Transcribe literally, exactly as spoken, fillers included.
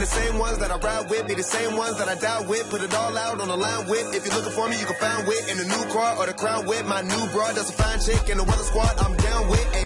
the same ones that I ride with be the same ones that I die with. Put it all out on the line with. If you're looking for me, you can find wit in the new car or the crown with. My new broad, that's a fine chick in the weather squad I'm down with.